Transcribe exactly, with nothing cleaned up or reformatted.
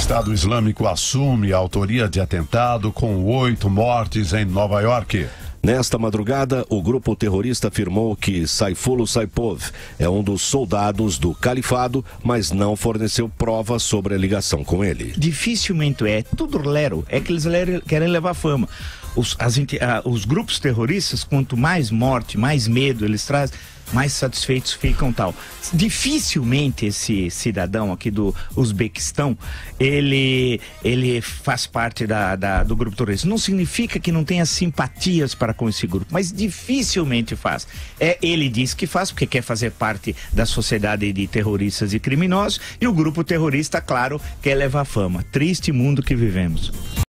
Estado Islâmico assume a autoria de atentado com oito mortes em Nova York. Nesta madrugada, o grupo terrorista afirmou que Saifullah Saipov é um dos soldados do califado, mas não forneceu provas sobre a ligação com ele. Dificilmente é, tudo lero, é que eles lero, querem levar fama. Os, as, ah, os grupos terroristas, quanto mais morte, mais medo eles trazem, mais satisfeitos ficam tal. Dificilmente esse cidadão aqui do Uzbequistão, ele, ele faz parte da, da, do grupo terrorista. Não significa que não tenha simpatias para com esse grupo, mas dificilmente faz. É, ele diz que faz porque quer fazer parte da sociedade de terroristas e criminosos, e o grupo terrorista, claro, quer levar fama. Triste mundo que vivemos.